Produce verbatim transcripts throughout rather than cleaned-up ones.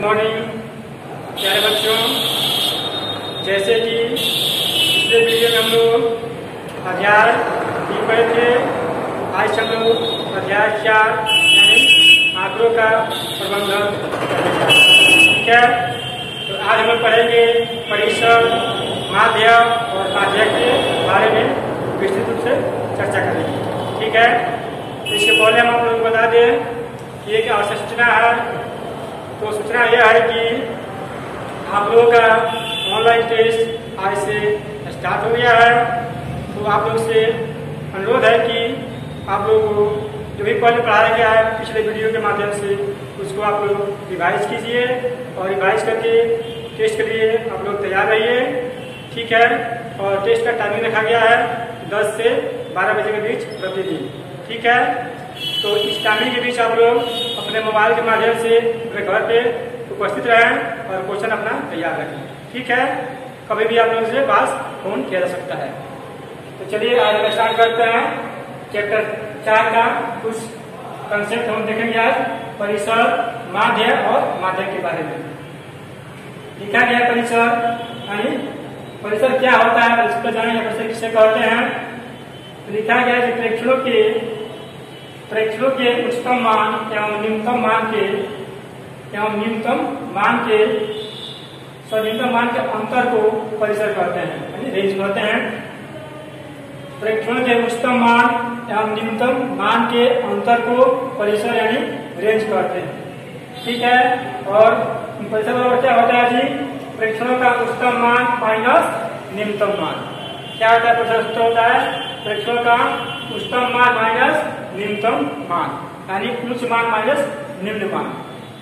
Morning प्यारे बच्चों। जैसे कि पिछले वीडियो में हम लोग अध्याय तीन पढ़े थे, आज हम लोग अध्याय चार यानी आंकड़ों का प्रबंधन करेंगे। ठीक है, तो आज हम लोग पढ़ेंगे परिसर, माध्य और माध्य के बारे में विस्तृत रूप से चर्चा करेंगे। ठीक है, तो इसके पहले हम आप लोगों को बता दें कि एक आवश्यक सूचना है। तो सूचना यह है कि आप लोगों का ऑनलाइन टेस्ट आज से स्टार्ट हो गया है। तो आप लोग से अनुरोध है कि आप लोगों को जो भी पहले पढ़ाया गया है पिछले वीडियो के माध्यम से उसको आप लोग रिवाइज कीजिए और रिवाइज करके टेस्ट के लिए आप लोग तैयार रहिए। ठीक है, और टेस्ट का टाइमिंग रखा गया है दस से बारह बजे के बीच प्रतिदिन। ठीक है, तो इस टाइमिंग के बीच आप लोग अपने मोबाइल के माध्यम से अपने घर पे उपस्थित रहें और क्वेश्चन अपना तैयार रखें। ठीक है, कभी भी आप लोगों से पास फोन किया जा सकता है। तो चलिए आज हम स्टार्ट करते हैं चैप्टर चार का कुछ कंसेप्ट हम देखेंगे आज परिसर, माध्य और माध्य के बारे में। लिखा गया परिसर यानी परिसर क्या होता है, परिसर जानेंगे परिसर किसे कहते हैं। लिखा गया कि प्रेक्षणों के प्रेक्षणों के उच्चतम मान एवं न्यूनतम मान के एवं न्यूनतम मान के न्यूनतम मान के अंतर को परिसर कहते हैं यानी रेंज कहते हैं। प्रेक्षणों के उच्चतम मान एवं न्यूनतम मान के अंतर को परिसर यानी रेंज कहते हैं। ठीक है, और परिसर बराबर क्या होता है जी? प्रेक्षणों का उच्चतम मान माइनस न्यूनतम मान। क्या होता है? परिसर होता है प्रेक्षणों का उच्चतम मान माइनस न्यूनतम मान यानी उच्च मान माइनस निम्न मान।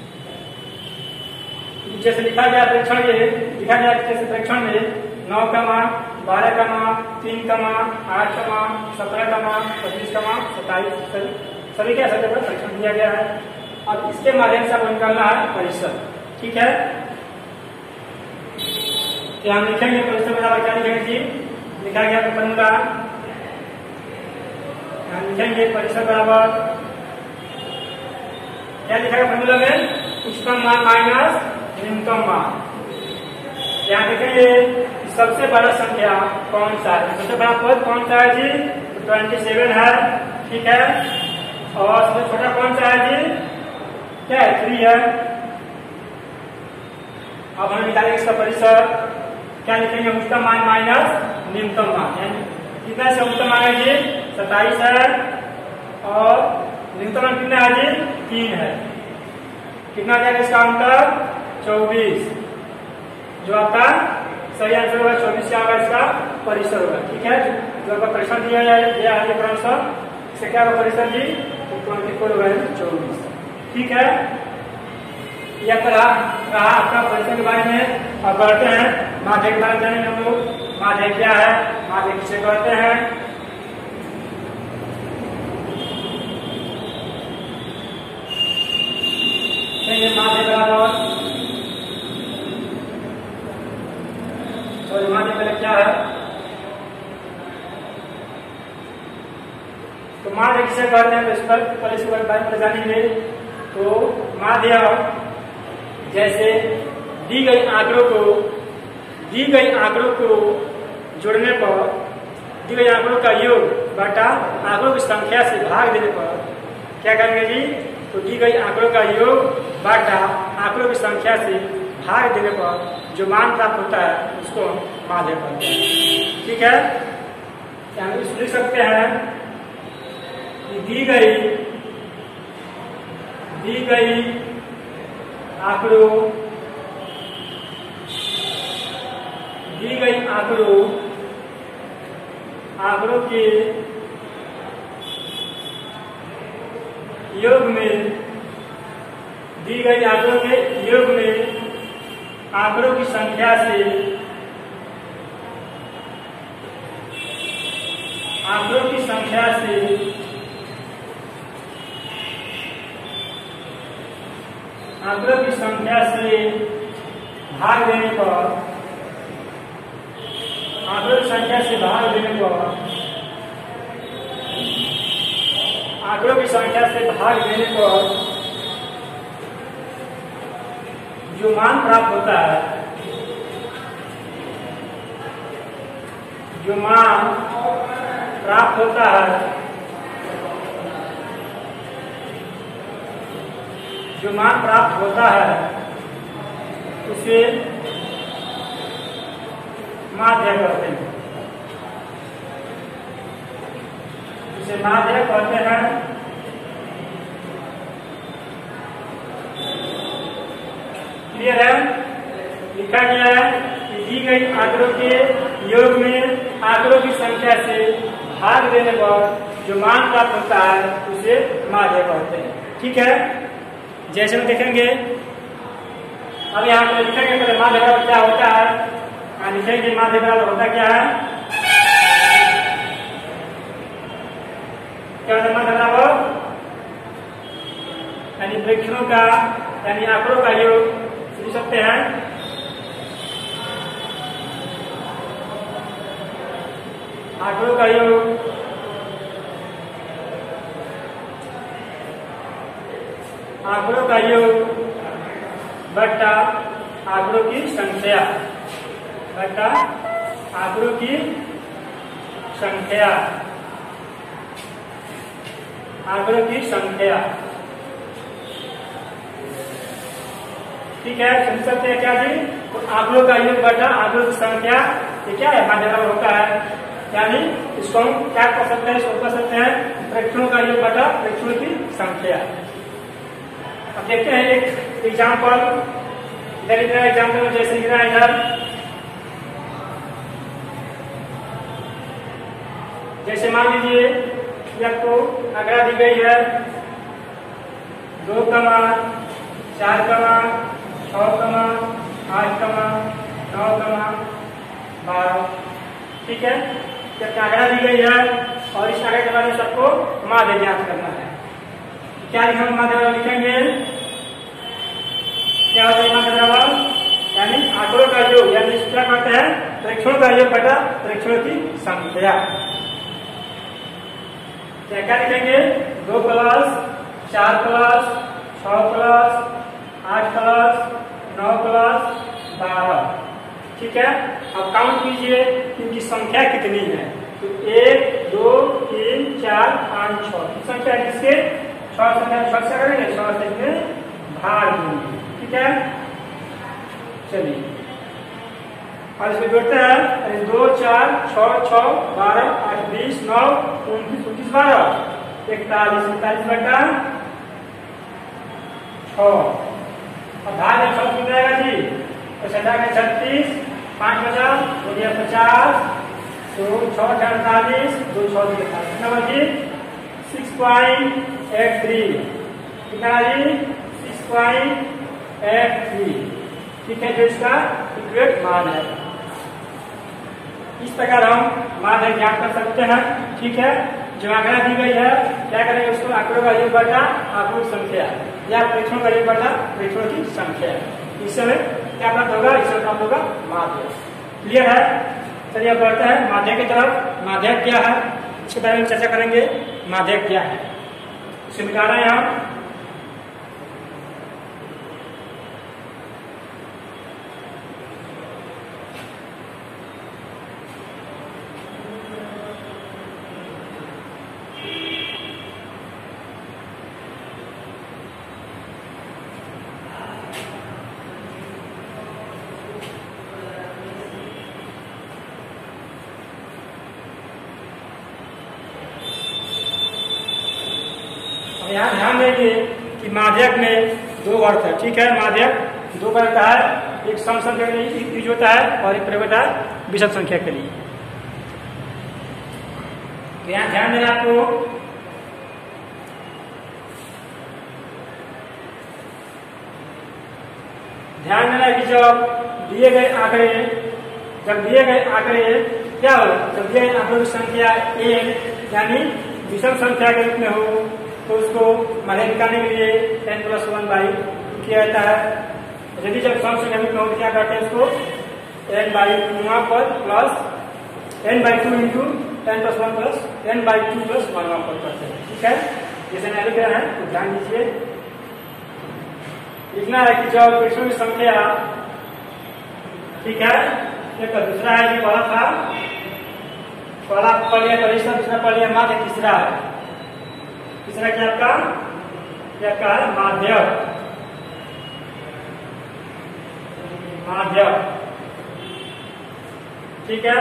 जैसे लिखा गया प्रेक्षण ये लिखा गया जैसे प्रेक्षण में नौ का मान, बारह का मान, तीन का मान, आठ का मान, सत्रह का मान, पच्चीस का मान, सत्ताईस सभी के सभी पर परीक्षण दिया गया है। अब इसके माध्यम से आपको निकालना है परिसर। ठीक है, तो हम लिखेंगे परिसर बराबर क्या लिखेंगे जी? लिखा गया फॉर्मूला लिखेंगे परिसर बराबर क्या लिखा गया फॉर्मूला में? उच्चतम मान माइनस न्यूनतम मान। यहाँ देखेंगे सबसे बड़ा संख्या कौन सा है? सबसे बड़ा पद कौन सा है जी? तो ट्वेंटी सेवन है। ठीक है, और सबसे छोटा कौन सा है जी? क्या है? थ्री है। अब हमें निकालेंगे इसका परिसर। क्या लिखेंगे? उच्चतम मान माइनस न्यूनतम मान यानी कितना से उच्चतम मान है जी? सत्ताईस है और न्यूनतम मान कितना है जी? तीन है। कितना जाएगा इसका अंतर? चौबीस। जो आपका सही आंसर होगा चौबीस क्या होगा इसका परिसर होगा। ठीक है, जो आपका परिसर दिया गया है इससे क्या होगा परिसर जी? ट्वेंटी फोर होगा चौबीस। ठीक है, यह रहा रहा आपका परिसर के बारे में। अब बढ़ते हैं माध्य के बारे में जानेंगे हम लोग। माध्य क्या है, माध्य किसे कहते हैं? माध्य बराबर और माध्य पहले क्या है? तो माध्य किसे कहते हैं? इस पर पहले से बारे में जानेंगे। तो माध्य जैसे दी गई आंकड़ों को दी गई आंकड़ों को जोड़ने पर दी गई आंकड़ों का योग बटा आंकड़ों की संख्या से भाग देने पर क्या करेंगे जी? तो दी गई आंकड़ों का योग बटा आंकड़ों की संख्या से भाग देने पर जो मान प्राप्त होता है उसको हम माध्य कहते हैं। ठीक है, हम इसको लिख सकते हैं कि दी गई दी गई आंकड़ों दी गई आंकड़ों आंकड़ों के योग में दी गई आंकड़ों के योग में आंकड़ों की संख्या से आंकड़ों की संख्या से आंकड़ों की संख्या से भाग देने पर आंकड़ों की संख्या से भाग देने पर आंकड़ों की संख्या से भाग देने पर जो जो मान प्राप्त होता है, जो मान प्राप्त होता है, जो मान प्राप्त होता है उसे माध्य कहते हैं, उसे माध्य कहते हैं। क्लियर है? लिखा गया है कि दी गई आंकड़ों के योग में आंकड़ों की संख्या से भाग देने पर जो मान प्राप्त होता है उसे माध्य कहते हैं। ठीक है, जैसे हम देखेंगे अब यहाँ पर लिखेंगे पहले माध्य बराबर क्या होता है। यहाँ लिखेंगे माध्य बराबर होता क्या है, क्या होता है माध्य बराबर, यानी प्रेक्षणों का यानी आंकड़ों का योग लिख सकते हैं। आंकड़ों का योग आंकड़ों का योग बट्टा आंकड़ों की संख्या, बट्टा आंकड़ों की संख्या, आंकड़ों की संख्या। ठीक है, समझ सकते हैं क्या जी? तो आंकड़ों का योग बटा आंकड़ों की संख्या, ये क्या है माध्य बराबर होता है, यानी इसको हम क्या कर सकते हैं, इसको कर सकते हैं प्रेक्षणों का योग बटा प्रेक्षणों की संख्या। अब देखते हैं एक एग्जाम्पल, इधर इधर एग्जाम्पल जैसे गिरा इधर, जैसे मान लीजिए कि आपको आंकड़ा दी गई है दो कमा चार कमा छह कमा आठ कमा नौ कमा बारह। ठीक है, जब आंकड़ा दी गई है और इस आंकड़े के बारे में सबको माध्य ज्ञात करना है। क्या लिखेंगे माध्य बराबर, लिखेंगे क्या होता है माध्य बराबर, यानी आंकड़ों का योग, यानी क्या कहते हैं प्रेक्षणों का योग बटा प्रेक्षणों की संख्या। क्या क्या लिखेंगे, दो प्लस चार प्लस छह प्लस आठ प्लस नौ प्लस बारह। ठीक है, अब काउंट कीजिए इनकी संख्या कितनी है, तो एक दो तीन चार पाँच छह संख्या, जिसके छह संख्या छह से करेंगे, छह से इसमें भाग देंगे। ठीक है, चलिए और इसमें जोड़ते हैं दो चार छह छह बारह आठ बीस नौ उनतीस उनतीस बारह इकतालीस इकतालीस बटा छह, भाग में छह कितना आएगा जी, तो छठा में छत्तीस, पाँच बचा हो गया पचास, तो छह अड़तालीस, दो छह इकतालीस, कितना बची सिक्स पॉइंट एट थ्री, कितना जी सिक्स पॉइंट एट थ्री। ठीक है, जो इसका इक्वेट मान है। इस प्रकार हम माध्य ज्ञात कर सकते हैं। ठीक है, जो आंकड़ा दी गई है क्या करेंगे, उसको आंकड़ों का योग बटा आंकड़ों की संख्या या प्रेक्षणों का योग बटा प्रेक्षणों की संख्या, इससे क्या प्राप्त होगा, इससे प्राप्त होगा माध्य। क्लियर है? चलिए अब बढ़ते हैं माध्य की तरफ। माध्य क्या है इसके बारे में चर्चा करेंगे। माध्य क्या है इसे मिटा रहे हैं हम। यहाँ ध्यान देंगे कि माध्यक में दो अर्थ है। ठीक है, माध्यक दो प्रकार का है, एक सम संख्या के लिए यूज होता है और एक प्रयोग होता है विषम संख्या के लिए। तो यहाँ ध्यान देना आपको, ध्यान देना कि जब दिए गए आंकड़े जब दिए गए आंकड़े क्या हो, जब दिए गए आंकड़ों की संख्या एक यानी विषम संख्या के रूप में हो तो उसको माध्य निकालने के लिए टेन प्लस वन बाई किया जाता है। यदि जब सम संख्या में हो तो क्या करते हैं, उसको एन बाई टू पर plus N by two into ten plus one plus N by two plus one पर करते हैं। ठीक है, जैसे मैं लिख रहा है तो ध्यान दीजिए, लिखना है कि जब वृक्षों की संख्या, ठीक है, एक तो दूसरा है कि पहला था, पहला पढ़ लिया परिश्रम, दूसरा पढ़ लिया माध्य, तीसरा है, तीसरा क्या आपका, क्या का है माध्य, माध्य, ठीक है।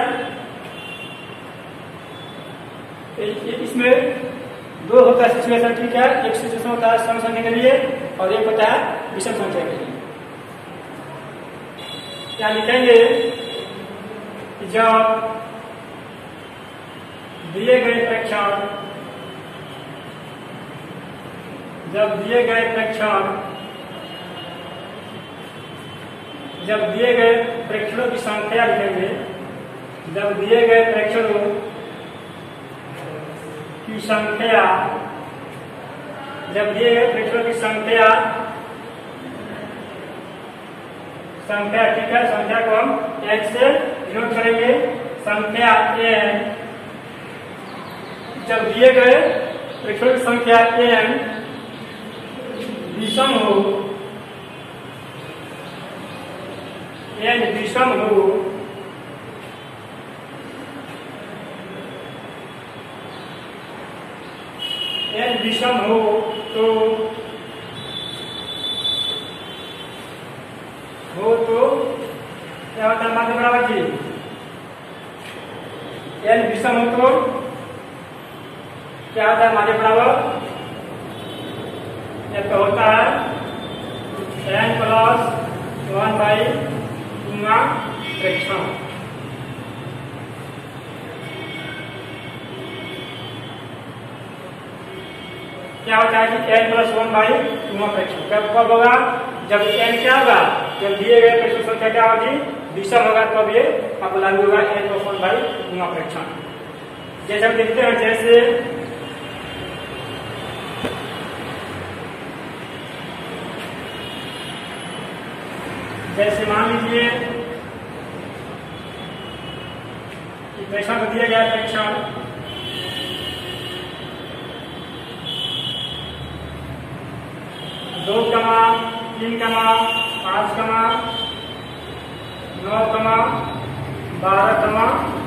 इसमें दो होता है सिचुएशन, ठीक है, एक सिचुएशन होता है सम संख्या के लिए और एक होता है विषम संख्या के लिए। क्या लिखेंगे कि जब दिए गए प्रेक्षण, जब दिए गए प्रेक्षण जब दिए गए प्रेक्षणों की संख्या लिखेंगे, जब दिए गए प्रेक्षणों की संख्या, जब दिए गए प्रेक्षणों की संख्या संख्या ठीक है, संख्या को हम एक से डिनोट करेंगे, संख्या n, जब दिए गए प्रेक्षणों की संख्या n विषम हो, n विषम हो, n विषम हो तो हो तो क्या होता है माध्य बराबर जी, n विषम हो तो क्या होता है माध्य बराबर, एक तो होता है n प्लस वन बाई गुना प्रेक्षण, क्या होता है कि n प्लस वन बाई गुना प्रेक्षण, कब कब होगा, जब n क्या होगा, जब दिए गए प्रेक्षण संख्या क्या होगी विषम होगा, तब ये आपको लागू होगा n प्लस वन बाई गुना प्रेक्षण। जैसे हम देखते हैं, जैसे जैसे मान लीजिए प्रेक्षण को दिया गया प्रेक्षण दो कमा तीन कमा पांच कमा नौ कमा बारह कमा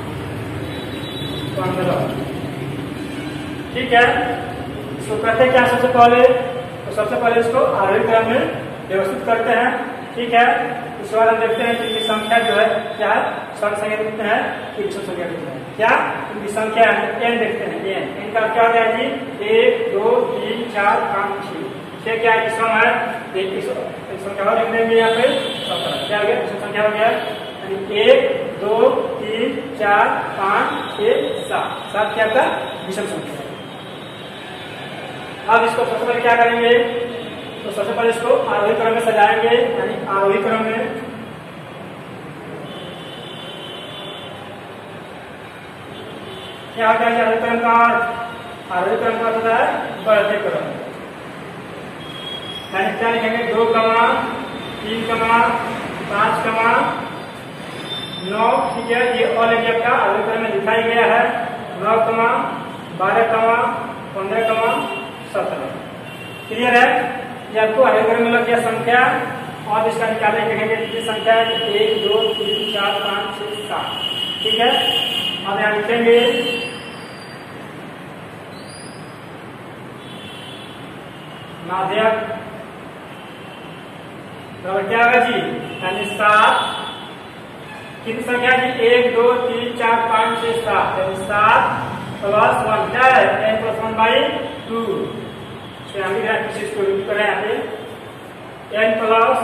पंद्रह, ठीक है। इसको करते क्या सबसे पहले, तो सबसे पहले इसको आरोही क्रम में व्यवस्थित करते हैं, ठीक है। इसके बाद हम देखते हैं कि इनकी संख्या जो है क्या है, सम संख्या कितने हैं, विषम संख्या कितने हैं, क्या इनकी संख्या n देखते हैं, n इनका क्या होता है जी, एक दो तीन चार पाँच छह, छह क्या है सम है, एक संख्या और लिखने में यहाँ पे सत्रह, क्या हो गया विषम संख्या हो गया, एक दो तीन चार पाँच छह सात, सात क्या था विषम संख्या। अब इसको सबसे पहले क्या करेंगे, तो सबसे पहले इसको आरोही क्रम में सजाएंगे, यानी आरोही क्रम में क्या होता है, आरोही क्रम का आरोही क्रम का होता है बढ़ते क्रम, यानी क्या लिखेंगे, दो कमा तीन कमा पांच कमा नौ, ठीक है, ये ऑल एरिया का आरोही क्रम में दिखाई गया है, नौ कमा बारह कमा पंद्रह कमा सत्रह, क्लियर है। ये आपको आरोही क्रम में लग गया संख्या, और इसका निकाले कहेंगे कितनी संख्या है, एक दो तीन चार पाँच छह सात, ठीक है। अब यहाँ लिखेंगे माध्यक, तो क्या होगा जी, यानी सात, कितनी संख्या जी, एक दो तीन चार पाँच छह सात, यानी सात प्लस वन क्या है, N plus one by two, इसको करें यहाँ पे N plus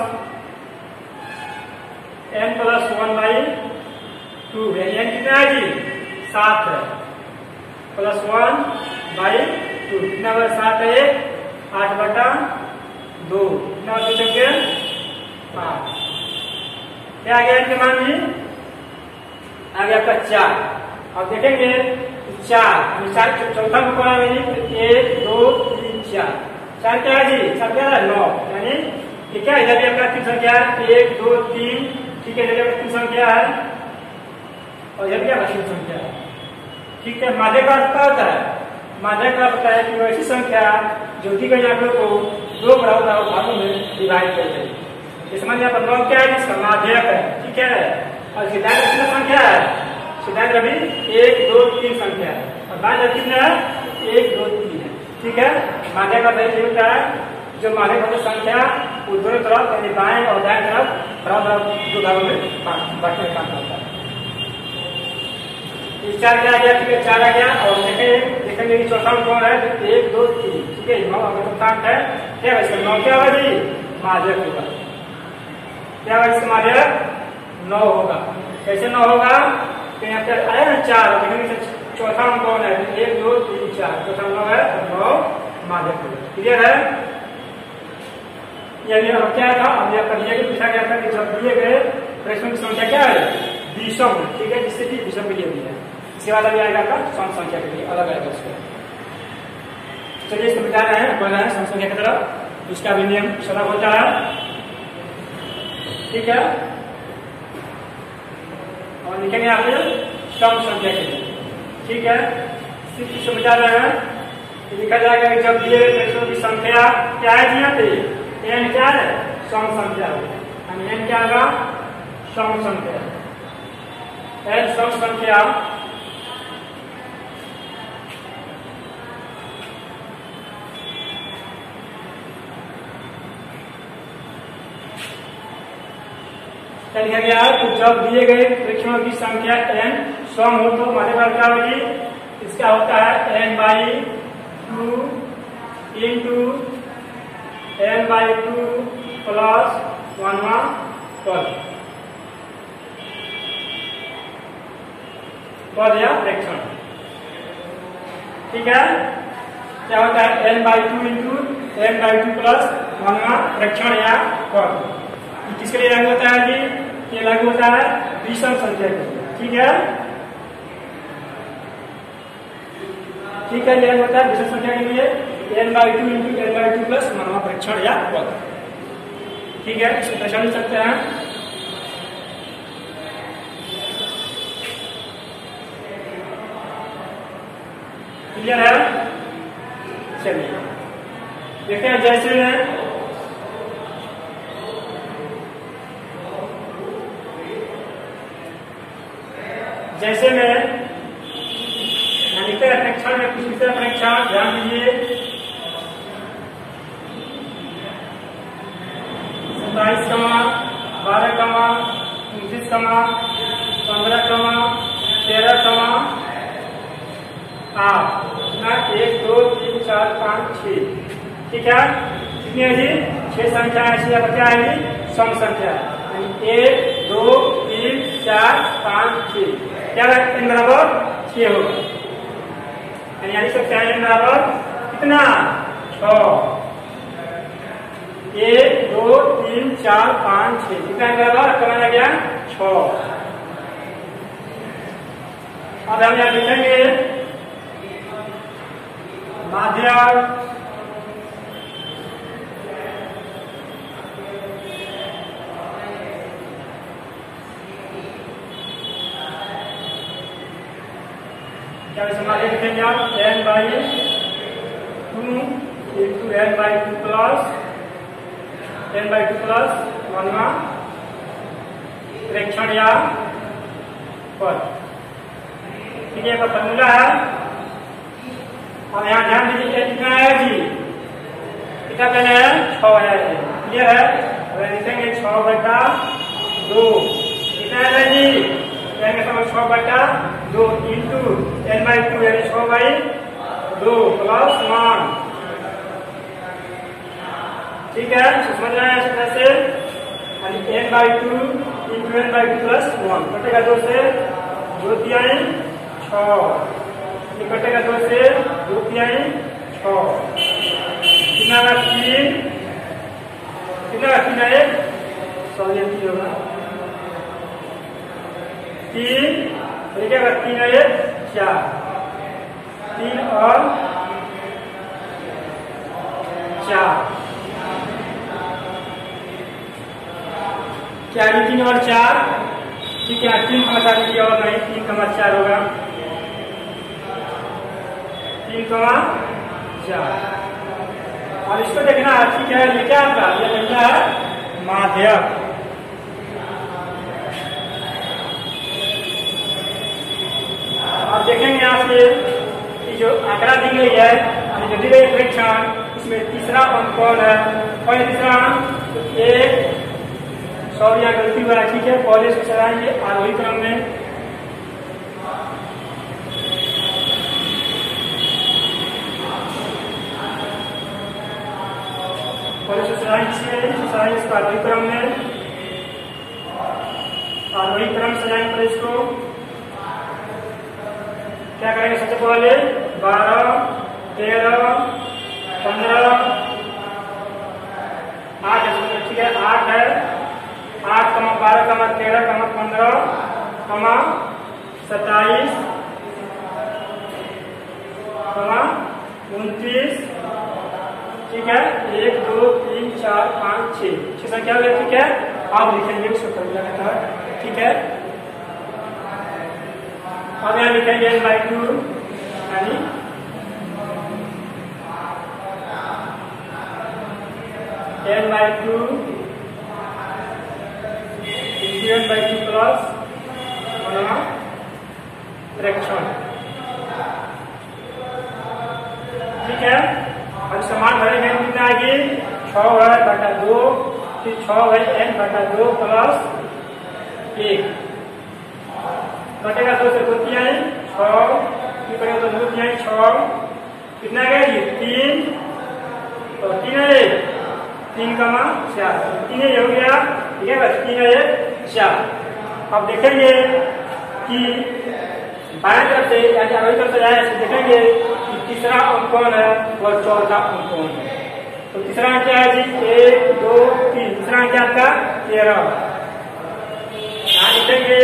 N plus one by two है, एन कितना है जी, सात है, प्लस वन बाई टू कितना बटा सात है, आठ बटा दो, कितना दो संख्या पाँच, क्या आ गया इनके मान जी, आ गया आपका चार। अब देखेंगे चार, चार चौथा में कौन है, एक दो तीन चार, चार क्या है जी, चार क्या है नौ, यानी ठीक है, इधर भी आपका तीन संख्या है, एक दो तीन, ठीक है, इधर तीन संख्या है और इधर क्या तीन संख्या है, ठीक है। माध्य का अर्थ क्या होता है, माध्य का अर्थ होता है कि वैसी संख्या जो दी गई आंकड़ों को दो बराबर बराबर भागों में डिवाइड कर दें। इस समझ यहाँ पर नौ क्या है, जिसका माध्यक है, ठीक है। और इसकी दायरा कितना संख्या है, दायरा भी एक दो तीन संख्या है और दायरा कितना है, एक दो तीन है, ठीक है। माध्यक का अर्थ ये होता है जो माध्यक वाली संख्या वो दोनों तरफ यानी बाएं और दाएं तरफ बराबर दो भागों में बांटने का काम करता है। चार क्या आ गया, ठीक है, चार आ गया। और देखेंगे देखेंगे कि चौथा कौन है, एक दो तीन, ठीक है। नौ अगर चौथा है क्या है, इसका नौ क्या होगा जी, माध्यक होगा। क्या होगा इसका माध्यक, नौ होगा। कैसे नौ होगा, तो यहाँ पे आया ना चार, देखेंगे चौथा कौन है, एक दो तीन चार, चौथा नौ है, नौ माध्यक होगा। क्लियर है। यानी अब क्या था, हमने आपका दिया कि पूछा गया था कि जब दिए गए प्रश्नों की संख्या क्या है, विषम, ठीक है, जिससे कि विषम के लिए भी है। इसके बाद अभी आएगा आपका सम संख्या के लिए अलग आएगा उसको। चलिए इसको मिटा रहे हैं, बढ़ रहे हैं सम संख्या की तरफ। इसका भी नियम सरल होता है, ठीक है। और लिखेंगे यहाँ पे सम संख्या के लिए, ठीक है। सिर्फ इसको मिटा रहे हैं तो लिखा जाएगा कि जब दिए गए प्रश्नों की संख्या क्या है जी, यहाँ पे एन क्या है, सम संख्या है। एन क्या होगा, सम संख्या। एन सम संख्या क्या लिखा गया है, तो जब दिए गए प्रश्नों की संख्या एन सम हो तो हमारे पास क्या होगी, इसका होता है N by two into N by two plus वनवा पद पद या प्रेक्षण, ठीक है। क्या होता है N by two into N by two plus वनवा प्रेक्षण या पद। किसके लिए लागू होता है जी, ये लागू होता है विषम संख्या के लिए, ठीक है, ठीक है। ये होता है विषम संख्या के लिए N by two into N by two plus वनवा प्रेक्षण या पद, ठीक है। इसको पहचान सकते हैं। क्लियर है। चलिए देखते हैं, जैसे जैसे में परीक्षण में कुछ विषय परीक्षा ध्यान दीजिए। सत्ताईस कमा बारह कमा उनतीस कमा पंद्रह कमा तेरह कमा आठ, एक दो तीन चार पाँच छः, ठीक है। कितनी है जी, छह संख्या ऐसी क्या आएगी, सम संख्या। एक दो तीन चार पाँच छः, क्या एन बराबर छह होगा, यानी सब क्या एन बराबर कितना, छः। एक दो तीन चार पाँच छः, कितना एन बराबर करना गया छः। अब हम यहाँ लिखेंगे माध्यक क्या समाधि लिखेंगे आप, n by two into N by two plus N by two plus वनवा प्रेक्षण या पद, ठीक है। फॉर्मूला है। और यहाँ ध्यान दीजिए कितना है जी, कितना कहना है, छः है, क्लियर है। अगर लिखेंगे छः बटा दो, कितना है जी, छः बटा दो इंटू एन बाई टू यानी छः बाई दो प्लस वन, ठीक है। समझ रहे हैं इस तरह से, n by two into N by two plus one, कटेगा दो से, दो तिहाई छः, कटेगा दो से, दो तिहाई छः, कितना का तीन, कितना का तीन है, सॉरी तीन होगा, तीन, लिखेगा तीन है चार, तीन और चार, क्या तीन और चार, ठीक है। तीन का बता दीजिए और नहीं, तीन का चार होगा, तीन कमा चार, अब इसको देखना है, ठीक है, ये क्या होगा, ये बनता है माध्यक। अब देखेंगे यहाँ से कि जो आंकड़ा दी गई है, जो दी गई परीक्षण, इसमें तीसरा अंक कौन है, कौन है तीसरा अंक, एक सौ यहाँ गलती हुआ है, ठीक है, पहले से चलाएंगे आरोही क्रम में। पहले से चलाएंगे इसको आरोही क्रम में, आरोही क्रम सजाएंगे पहले इसको। क्या करेंगे सबसे पहले, बारह, तेरह, पंद्रह, आठ है, ठीक है, आठ है, आठ कमा बारह कमा तेरह कमा पंद्रह कमा सत्ताईस कमा उनतीस, ठीक है, एक दो तीन चार पाँच छः छः संख्या हो गया, ठीक है। अब लिखेंगे उसको कर लगातार, ठीक है। अब यहाँ लिखेंगे एन बाई टू, यानी n by two n by two plus परीक्षण, ठीक है। अब समान भरेंगे कितना आगे, छः है बटा दो, फिर छः है एन बटा दो प्लस एक, कटेगा दो से दो तिहाई, छः, फिर कटेगा तो दो तिहाई छः, कितना गया ये तीन, तो तीन है तीन कमा चार, तीन ये हो गया, ठीक है, बस तीन है चार। अब देखेंगे कि बाएं तरफ से यानी आरोही तरफ से जाए, देखेंगे कि तीसरा अंक कौन है और चौथा अंक कौन है। तो तीसरा अंक क्या है जी, एक दो तीन, तीसरा अंक क्या आपका तेरह, यहाँ लिखेंगे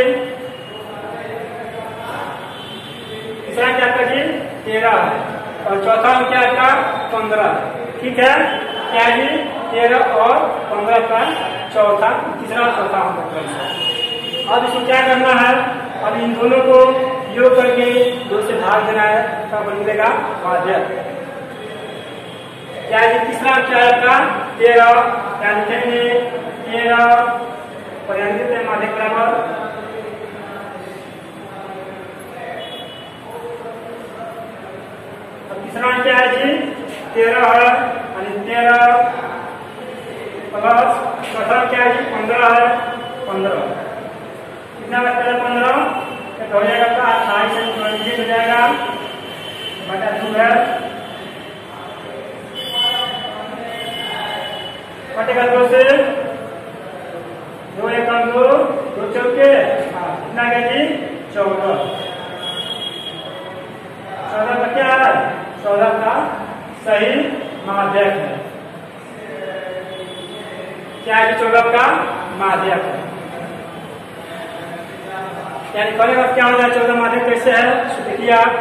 तीसरा अंक क्या आपका जी तेरह, और चौथा अंक क्या आपका पंद्रह, ठीक है, क्या जी तेरह और पंद्रह का चौथा, तीसरा और चौथा अंक। अब इसको क्या करना है, अब इन दोनों को योग करके दो से भाग देना है, तब मिलेगा माध्यक। क्या है तीसरा क्या है आपका तेरह, क्या लिखेंगे तेरह और यहाँ लिखते हैं माध्यक बराबर तीसरा क्या है जी तेरह है, यानी तेरह प्लस चौथा क्या है जी पंद्रह है, पंद्रह कितना बचता है पंद्रह, तो हो जाएगा आपका अट्ठाईस हो जाएगा बटा दो है, कटेगा दो से दो एक दो, दो चौके कितना गया जी चौदह, चौदह का क्या है, चौदह का सही माध्यक है, क्या है चौदह का माध्यक है। यानी करेगा क्या हो जाए चौदह माध्यक कैसे है, देखिए आप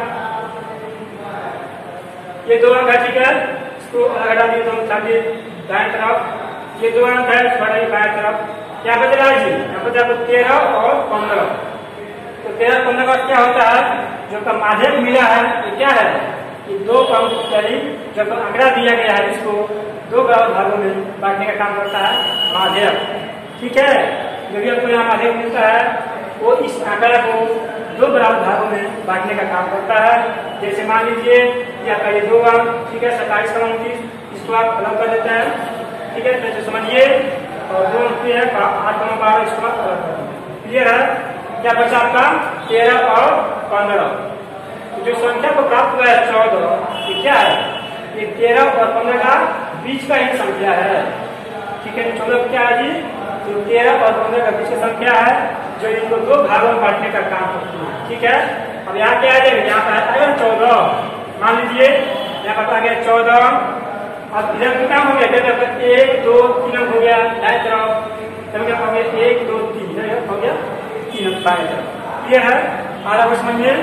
ये दो अंक है, ठीक है, इसको हटा दिए तो खाली दाएं तरफ, ये दो अंक है बढ़ाइए बाएं तरफ, क्या बदला है जी यहाँ पर आपको तेरह और पंद्रह, तो तेरह पंद्रह का क्या होता है, जो का माध्यक मिला है ये क्या है, ये दो अंक यानी जब आंकड़ा दिया गया है इसको दो बराबर भागों में बांटने का काम करता है माध्यक, ठीक है। जो भी आपको यहाँ माध्यक मिलता है वो इस आंकड़ा को दो बराबर भागों में बांटने का काम करता है। जैसे मान लीजिए कि आपका ये दो अंक, ठीक है, सत्ताईस का उनतीस, इसको आप अलग कर देते हैं, ठीक है, तो समझिए, और दो अंक है आठ का बारह, इसको आप अलग कर देते हैं, क्लियर है। क्या बचा आपका तेरह और पंद्रह, जो संख्या को प्राप्त हुआ है चौदह, ये क्या है, ये तेरह और पंद्रह का बीच का ही संख्या है, ठीक है। चौदह क्या है जी, तो तेरह और पंद्रह का बीच की संख्या है जो इनको दो भागों में बांटने का काम करती है, ठीक है। अब यहाँ क्या आ जाएगा, यहाँ पर आएगा चौदह, मान लीजिए यहाँ पर आ गया चौदह, अब इधर कितना हो गया, इधर एक दो तीन हो गया दाएं तरफ, तब क्या हो गया एक दो तीन, इधर हो गया तीन बाएं तरफ, क्लियर है। और अब समझिए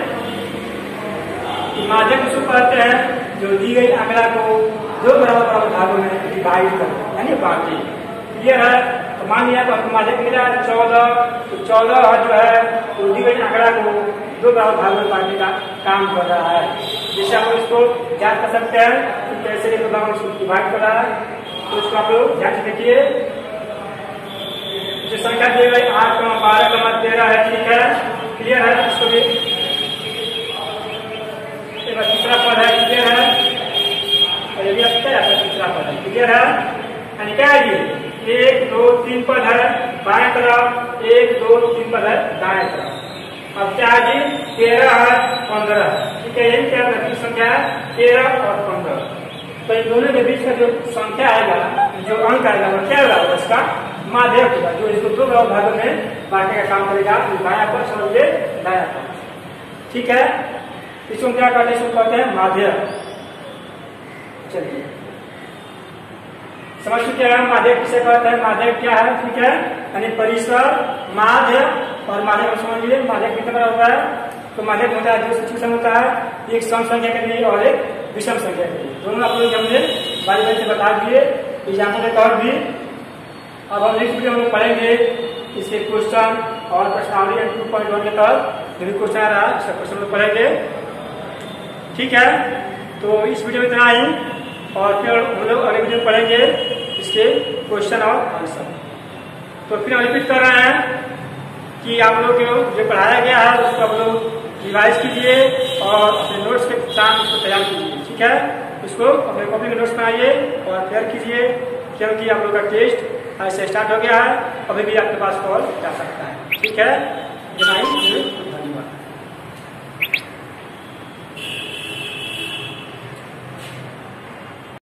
माध्यक उसको कहते हैं जो दी गई आंकड़ा को दो बराबर बराबर भागों में डिवाइड कर यानी बांटे, क्लियर है। तो मान लिया आपको माध्यक मिला है चौदह, तो चौदह जो है वो दी गई आंकड़ा को दो बराबर भागों में बांटने का काम कर रहा है। जैसे आप लोग इसको ज्ञात कर सकते हैं कि कैसे इसको डिवाइड कर रहा है, तो इसको आप लोग ध्यान से देखिए। जो संख्या दी गई आठ कमा बारह कमा तेरह है, ठीक है, क्लियर है। इसको भी तीसरा पद है, क्लियर है, और ये भी अच्छा है, तीसरा पद है, क्लियर है। यानी क्या है ये एक दो तीन पद है बाएं तरफ, एक दो तीन पद है दाएं तरफ। अब क्या है जी तेरह है पंद्रह, ठीक है, यही क्या संख्या है तेरह और पंद्रह। तो इन दोनों के बीच का जो संख्या आएगा, जो अंक आएगा वो क्या होगा, उसका माध्य होगा, जो इसको दो भागों में बांटने का काम करेगा, दाया पक्ष और ये दाया पक्ष, ठीक है। इसको क्या कहते हैं, इसको कहते हैं माध्य। चलिए समझ चुके हैं माध्य किसे कहते हैं, माध्य क्या है, ठीक है, यानी परिसर माध्य और माध्य को समझ लीजिए। माध्य कितना होता है, तो माध्य होता है जो सूक्ष्म होता है एक सम संख्या के लिए और एक विषम संख्या के लिए, दोनों आप लोग हमने बारी बारी से बता दिए एग्जाम्पल के तौर भी। अब हम नेक्स्ट वीडियो में पढ़ेंगे इसके क्वेश्चन और प्रश्नावली टू पॉइंट वन के तहत जो भी क्वेश्चन आ रहा है सब क्वेश्चन में पढ़ेंगे, ठीक है। तो इस वीडियो में इतना ही, और फिर हम लोग अगले वीडियो में पढ़ेंगे इसके क्वेश्चन और आंसर। तो फिर हम रिपीट कर रहे हैं कि आप लोग जो पढ़ाया गया है उसको आप लोग रिवाइज कीजिए और अपने नोट्स के साथ उसको तैयार कीजिए, ठीक है। उसको अपने कॉपी के नोट्स बनाइए और तैयार कीजिए, क्योंकि आप लोग का टेस्ट ऐसे स्टार्ट हो गया है, अभी भी आपके पास कॉल जा सकता है, ठीक है।